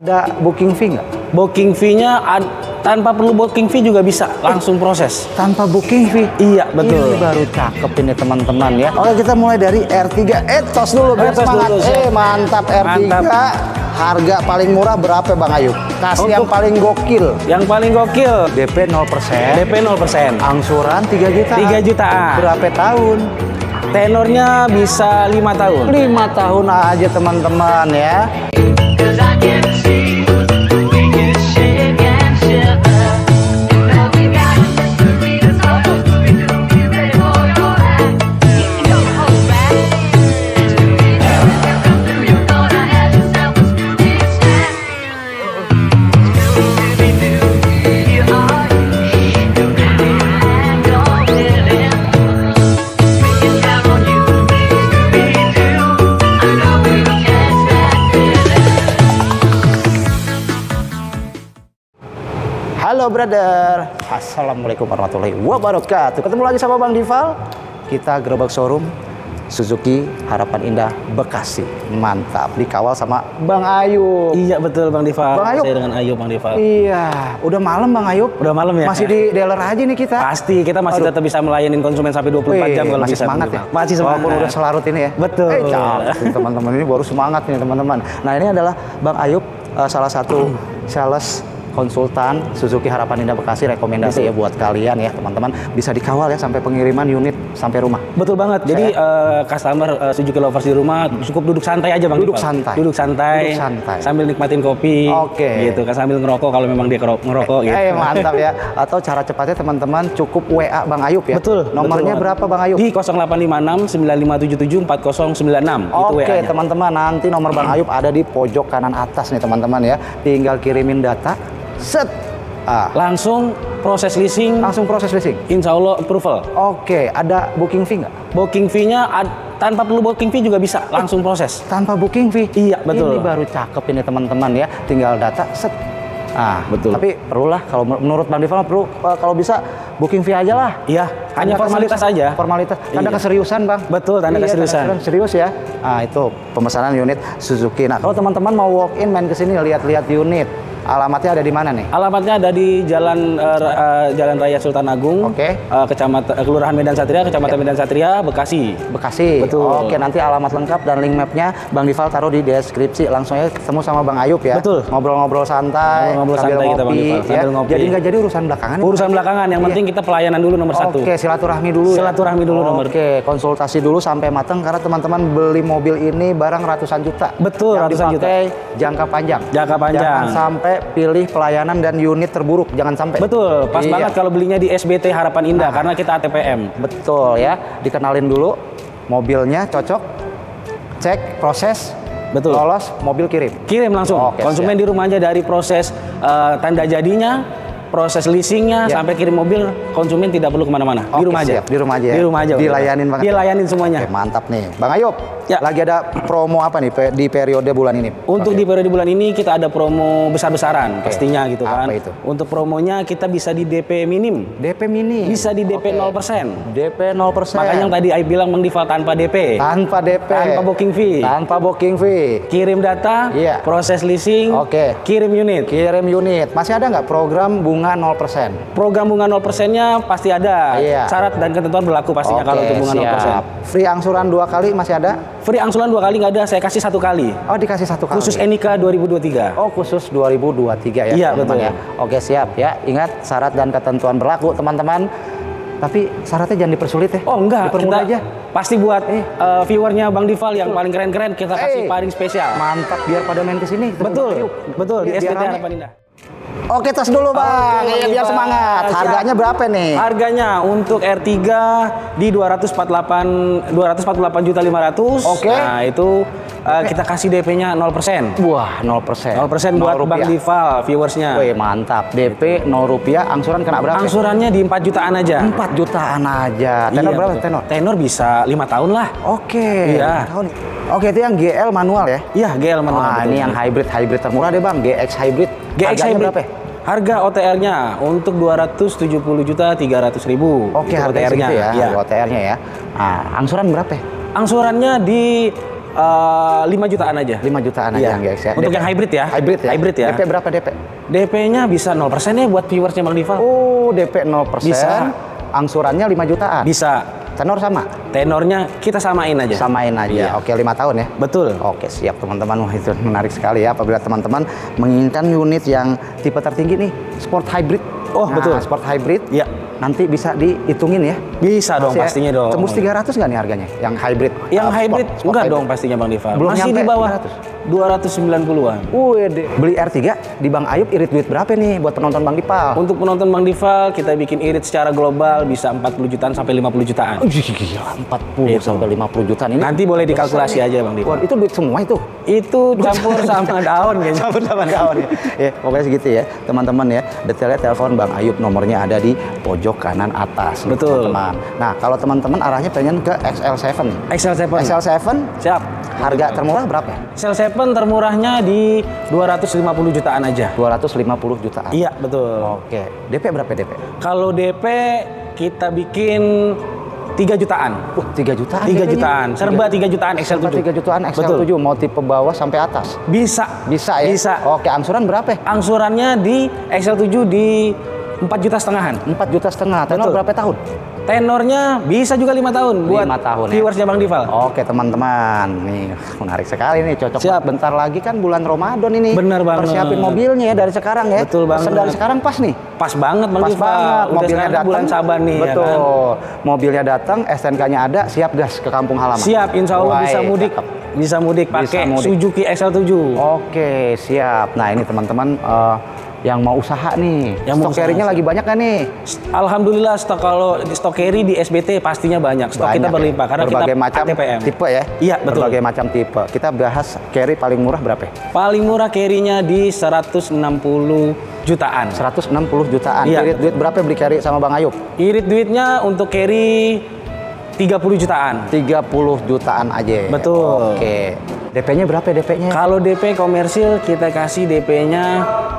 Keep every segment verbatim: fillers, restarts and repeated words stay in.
Ada booking fee nggak? Booking fee-nya tanpa perlu booking fee juga bisa langsung proses. Tanpa booking fee? Iya, betul. Ini baru cakep ini teman-teman ya. Oke, kita mulai dari R tiga. Eh, tos dulu biar semangat. Dulu, eh, mantap R tiga. Mantap. Harga paling murah berapa Bang Ayub? Kasih yang paling gokil. Yang paling gokil. D P nol persen. D P nol persen. Angsuran tiga juta. tiga jutaan. Berapa tahun? Tenornya bisa lima tahun. lima tahun aja teman-teman ya. Halo brother, assalamualaikum warahmatullahi wabarakatuh. Ketemu lagi sama Bang Dival. Kita gerobak showroom Suzuki Harapan Indah Bekasi. Mantap, dikawal sama Bang Ayub. Iya betul Bang Dival. Bang Ayub. Saya dengan Ayub Bang Dival. Iya, udah malam Bang Ayub. Udah malam ya. Masih di dealer aja nih kita. Pasti kita masih Aduh. tetap bisa melayani konsumen sampai dua puluh empat jam kalau masih bisa. Semangat ya. Masih semangat. Walaupun udah selarut ini ya. Betul. Eh, teman-teman ini baru semangat nih teman-teman. Nah ini adalah Bang Ayub, uh, salah satu sales konsultan Suzuki Harapan Indah Bekasi. Rekomendasi ya buat kalian ya teman-teman, bisa dikawal ya sampai pengiriman unit sampai rumah. Betul banget. Jadi uh, customer uh, Suzuki lovers di rumah cukup duduk santai aja Bang. Duduk Dival. santai. Duduk santai. Duduk santai. Sambil nikmatin kopi. Oke. Gitu kan, sambil ngerokok kalau memang dia ngerokok gitu. Eh mantap ya. Atau cara cepatnya teman-teman cukup W A Bang Ayub ya. Betul. Nomornya betul berapa Bang Ayub? Di nol delapan lima enam sembilan lima tujuh tujuh empat nol sembilan enam. Oke teman-teman, nanti nomor Bang Ayub ada di pojok kanan atas nih teman-teman ya. Tinggal kirimin data, set. Ah. Langsung proses leasing. Langsung proses leasing. Insya Allah approval. Oke, ada booking fee nggak? Booking fee-nya tanpa perlu booking fee juga bisa langsung proses. Tanpa booking fee? Iya betul. Ini baru cakep ini teman-teman ya. Tinggal data, set. Ah betul. Tapi perlulah kalau menurut Bang Dival perlu uh, kalau bisa booking fee aja lah. Iya. Hanya formalitas aja. Formalitas. Tanda iya. keseriusan Bang. Betul. Tanda iya, keseriusan. Tanda serius ya. Ah itu pemesanan unit Suzuki. Nah kalau teman-teman mau walk in main kesini lihat-lihat unit. Alamatnya ada di mana nih? Alamatnya ada di Jalan uh, uh, Jalan Raya Sultan Agung. Oke. Okay. Uh, Kecamatan uh, Kelurahan Medan Satria, Kecamatan Medan Satria, Bekasi. Bekasi. Betul. Oke, nanti alamat lengkap dan link mapnya Bang Dival taruh di deskripsi. Langsung aja ketemu sama Bang Ayub ya. Betul. Ngobrol-ngobrol santai. Ngobrol santai ngopi, kita Bang Dival. Ya. Ngopi. Jadi nggak jadi urusan belakangan. Urusan belakangan. Yang iya. penting kita pelayanan dulu nomor satu. Oke, silaturahmi dulu. Silaturahmi ya? dulu nomor. Oke, konsultasi dulu sampai matang karena teman-teman beli mobil ini barang ratusan juta. Betul, yang ratusan juta. Jangka panjang. Jangka panjang. Jangan sampai pilih pelayanan dan unit terburuk, jangan sampai. Betul, pas iya. banget kalau belinya di S B T Harapan Indah nah. karena kita A T P M. Betul ya, dikenalin dulu mobilnya cocok, cek proses. Betul. Lolos, mobil kirim. Kirim langsung. Oh, okay, konsumen siap. Di rumah aja dari proses uh, tanda jadinya, proses leasingnya ya. Sampai kirim mobil, konsumen tidak perlu kemana-mana. Okay, di rumah siap. aja. Di rumah aja. Di rumah aja. Dilayanin banget. Dilayanin semuanya. Oke, mantap nih, Bang Ayub. Ya. Lagi ada promo apa nih di periode bulan ini? Untuk okay. di periode bulan ini kita ada promo besar-besaran okay. pastinya gitu kan. Apa itu? Untuk promonya kita bisa di D P minim. D P minim. Bisa di D P okay. nol persen. D P nol persen. Makanya yang tadi Ay bilang Bang Dival tanpa D P. Tanpa D P. Tanpa booking fee. Tanpa booking fee. Kirim data, yeah. proses leasing, oke. Okay. Kirim unit. Kirim unit. Masih ada nggak program bunga nol persen? Program bunga nol persennya pasti ada. Yeah. Syarat dan ketentuan berlaku pastinya okay, kalau untuk bunga siap. nol persen. Free angsuran dua kali masih ada? Free angsuran dua kali nggak ada, saya kasih satu kali. Oh, dikasih satu kali. Khusus N I K dua ribu dua puluh tiga. Oh, khusus dua ribu dua puluh tiga ya. Iya, betul ya. Oke, siap ya. Ingat syarat dan ketentuan berlaku, teman-teman. Tapi syaratnya jangan dipersulit ya. Oh, enggak. Dipermudah aja. Pasti buat eh. uh, viewernya Bang Dival yang paling keren-keren kita kasih eh. paling spesial. Mantap, biar pada main kesini. Betul. Betul, di S B T Harapan Indah. Oke, tes dulu Bang, Oke, ya, biar semangat. Harganya berapa nih? Harganya untuk R tiga di dua ratus empat puluh delapan juta lima ratus. Oke. Nah, itu uh, kita kasih D P-nya nol persen. Wah, nol persen. nol persen buat Bang Dival viewersnya. Wih, mantap. D P nol rupiah, angsuran kena berapa? Angsurannya di empat jutaan aja. empat jutaan aja. Tenor iya, berapa tenor? Tenor bisa lima tahun lah. Oke. Iya. Tahun. Oke, itu yang G L manual ya? Iya, G L manual. Wah, ini yang hybrid hybrid termurah deh Bang, G X hybrid. G X hybrid berapa? Harga O T R-nya untuk dua ratus tujuh puluh juta tiga ratus ribu. Oke, harga O T R-nya ya. Ya. O T R-nya ya. Nah, angsuran berapa? Angsurannya di uh, lima jutaan aja. lima jutaan Iya. aja guys ya. Untuk D P. yang hybrid ya. Hybrid ya. Hybrid ya. D P berapa D P? D P-nya bisa nol persen ya buat viewersnya Bang Dival. Oh, D P nol persen. Bisa. Angsurannya lima jutaan. Bisa. Tenor sama? Tenornya kita samain aja. Samain aja. Iya. Oke, lima tahun ya. Betul. Oke, siap teman-teman. Wah, itu menarik sekali ya apabila teman-teman menginginkan unit yang tipe tertinggi nih, sport hybrid. Oh, Nah, betul. Sport hybrid. Iya. Nanti bisa dihitungin ya. Bisa dong, Masih ya? pastinya dong. Tembus tiga ratus nggak nih harganya? Yang hybrid? Yang Uh, hybrid sport- sport enggak hybrid. dong pastinya Bang Dival. Belum Masih nyampe di bawah tiga ratus. dua ratus sembilan puluhan. Wih, beli R tiga di Bang Ayub irit duit berapa nih buat penonton Bang Dival? Untuk penonton Bang Dival, kita bikin irit secara global bisa empat puluh jutaan sampai lima puluh jutaan. Oh, gila, empat puluh Itu. sampai lima puluh jutaan ini. Nanti boleh dikalkulasi besar nih. aja Bang Dival. Wah, itu duit semua itu. Itu campur sama daun kayaknya. Campur sama kawan ya. Ya, pokoknya segitu ya, teman-teman ya. Detailnya telepon Bang Ayub, nomornya ada di pojok kanan atas. nih, Betul. teman-teman. Nah, kalau teman-teman arahnya pengen ke X L tujuh nih. X L tujuh. X L tujuh Siap. harga termurah berapa ya? X L tujuh termurahnya di dua ratus lima puluh jutaan aja. dua ratus lima puluh jutaan. Iya, betul. Oke. D P berapa D P? Kalau D P kita bikin tiga jutaan. Wah, tiga jutaan. tiga D P-nya. jutaan. Serba tiga jutaan X L Serba tujuh. tiga jutaan X L Betul. tujuh mau tipe bawah sampai atas. Bisa. Bisa ya? Bisa. Oke, angsuran berapa ya? Angsurannya di X L tujuh di empat juta setengahan. empat juta setengah. Tenor Betul. berapa tahun? Tenornya bisa juga lima tahun buat Lima tahun ya. viewersnya Bang Dival. Oke teman-teman, nih menarik sekali nih, cocok. Siap. banget. Bentar lagi kan bulan Ramadan ini. Bener banget. Persiapin mobilnya ya dari sekarang ya. Betul banget. Pesen dari sekarang pas nih. Pas banget Bang Pas Dival. banget. Udah Mobilnya sekarang datang. bulan Saban nih. Betul. Ya kan? Mobilnya datang, S T N K-nya ada, siap gas ke kampung halaman. Siap, insya Allah bisa Baik, mudik. cakep. Bisa mudik Bisa pakai mudik. Suzuki X L tujuh. Oke, siap. Nah ini teman-teman eh, yang mau usaha nih, Yang mau stok carry-nya usaha. lagi banyak kan nih? Alhamdulillah stok kalau di stok carry di S B T pastinya banyak. Stok Banyak kita ya. berlimpah karena berbagai kita macam A T P M. tipe ya. Iya, betul. Berbagai macam tipe. Kita bahas carry paling murah berapa? ya? Paling murah carry-nya di seratus enam puluh jutaan. seratus enam puluh jutaan. Iya. Irit duit berapa beli carry sama Bang Ayub? Irit duitnya untuk carry tiga puluh jutaan. tiga puluh jutaan aja. Betul. Oke. D P-nya berapa D P-nya? Kalau D P komersil kita kasih D P-nya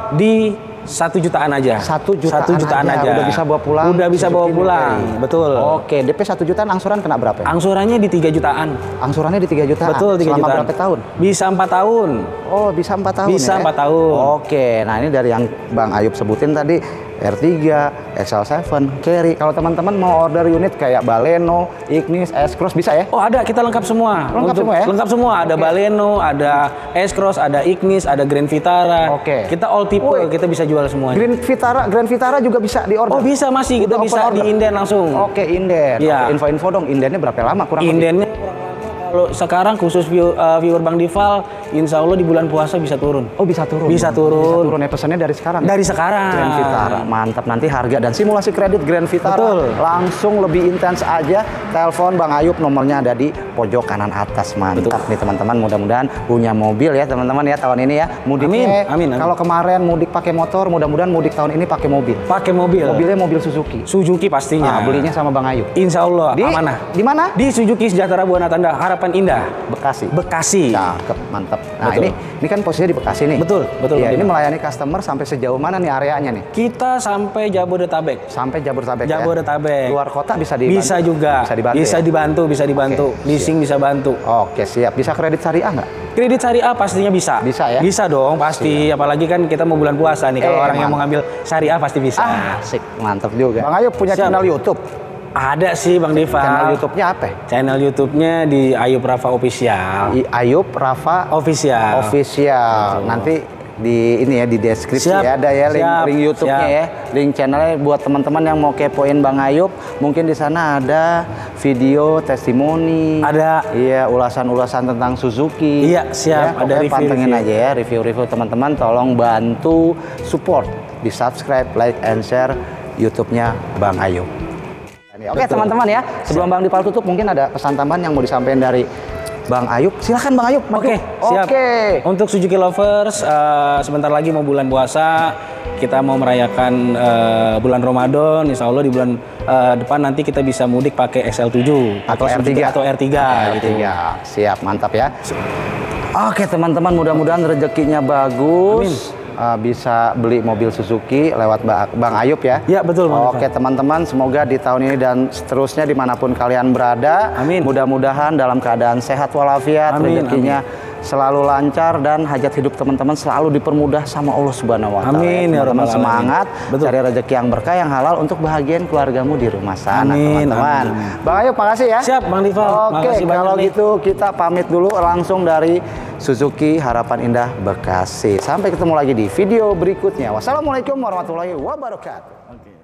di satu jutaan aja. Satu jutaan, Satu jutaan aja. Udah bisa bawa pulang. Udah bisa bawa Suzuki pulang. Carry. Betul. Oke, D P satu jutaan angsuran kena berapa? ya? Angsurannya di tiga jutaan. Angsurannya di tiga jutaan. Betul, tiga Selama jutaan. berapa tahun? Bisa empat tahun. Oh, bisa empat tahun Bisa ya? empat tahun. Oke, nah ini dari yang Bang Ayub sebutin tadi, R tiga, X L tujuh, carry. Kalau teman-teman mau order unit kayak Baleno, Ignis, S-Cross bisa ya? Oh ada, kita lengkap semua. Lengkap semua ya? Lengkap semua. Ada Oke. Baleno, ada S-Cross, ada Ignis, ada Grand Vitara. Oke. Kita all tipe, Woi. kita bisa jual semuanya. Grand Vitara, Grand Vitara juga bisa di order. Oh bisa masih, kita Udah bisa open di order? inden langsung. Oke, inden. Iya. Oke, info-info dong, indennya berapa lama kurang lebih? Indennya kurang lama kalau sekarang khusus view- uh, viewer Bang Dival, insya Allah di bulan puasa bisa turun. Oh, bisa turun. Bisa Bisa turun. turun ya, pesannya dari sekarang. Dari sekarang. Grand Vitara, mantap. Nanti harga dan simulasi kredit Grand Vitara Betul. langsung lebih intens aja. Telepon Bang Ayub, nomornya ada di pojok kanan atas. Mantap nih teman-teman, mudah-mudahan punya mobil ya teman-teman ya tahun ini ya. Mudiknya, Amin, amin, amin. kalau kemarin mudik pakai motor, mudah-mudahan mudik tahun ini pakai mobil. Pakai mobil. Mobilnya mobil Suzuki. Suzuki pastinya. Nah, belinya sama Bang Ayub. Insya Allah Di amanah. Di mana? Di Suzuki Sejahtera Buana Tanda, Harapan Indah, Bekasi. Bekasi. Cakep, mantap. Nah, Betul. ini ini kan posisinya di Bekasi nih. Betul, betul, Iya, Bang ini Dival. melayani customer sampai sejauh mana nih areanya nih? Kita sampai Jabodetabek. Sampai Jabodetabek ya? Jabodetabek. Luar kota bisa dibantu? Bisa juga. Bisa dibantu Bisa ya? dibantu, bisa dibantu. Oke, Leasing bisa bantu. Oke, siap. Bisa kredit syariah nggak? Kredit syariah pastinya bisa. Bisa ya? Bisa dong, pasti. Apalagi kan kita mau bulan puasa nih. Kalau Eh, orang yang mau mantap. ngambil syariah pasti bisa. Ah, asik. Mantap juga. Bang Ayub punya Siap. channel YouTube. Ada sih Bang Dival. Channel YouTube-nya apa? ya? Channel YouTube-nya di Ayub Rafa Official. I- Ayub Rafa Official. Official. Nanti di ini ya di deskripsi Siap. ya ada ya link, Siap. link YouTube-nya Siap. ya, link channelnya buat teman-teman yang mau kepoin Bang Ayub. Mungkin di sana ada video testimoni. Ada. Iya, ulasan-ulasan tentang Suzuki. Iya, siap. Ya, Ada pokoknya pantengin review-review. aja ya review-review teman-teman. Tolong bantu support, di subscribe, like, and share YouTube-nya Bang Ayub. Oke Betul. teman-teman ya, sebelum Bang Dival tutup mungkin ada pesan tambahan yang mau disampaikan dari Bang Ayub. Silakan Bang Ayub. Oke, siap. Oke. Untuk Suzuki Lovers, eh, sebentar lagi mau bulan puasa, kita mau merayakan eh, bulan Ramadan. Insya Allah di bulan eh, depan nanti kita bisa mudik pakai X L tujuh Atau pakai R Suzuki tiga. atau R tiga gitu. R tiga. Siap, mantap ya. Oke teman-teman, mudah-mudahan rezekinya bagus. uh, bisa beli mobil Suzuki lewat Ba- Bang Ayub ya. Ya betul Bang. Oke teman-teman, semoga di tahun ini dan seterusnya dimanapun kalian berada, Amin. mudah-mudahan dalam keadaan sehat walafiat, Amin, rezekinya selalu lancar dan hajat hidup teman-teman selalu dipermudah sama Allah Subhanahu wa taala. Amin, ya Teman-teman Rabbal semangat Alamin. Betul. cari rezeki yang berkah yang halal untuk bahagiain keluargamu di rumah sana, Amin, teman-teman. amin, amin. Bang Ayub, makasih ya. Siap Bang Dival. Oke, Makasih banyak kalau nih. gitu kita pamit dulu langsung dari Suzuki Harapan Indah Bekasi. Sampai ketemu lagi di video berikutnya. Wassalamualaikum warahmatullahi wabarakatuh. Oke.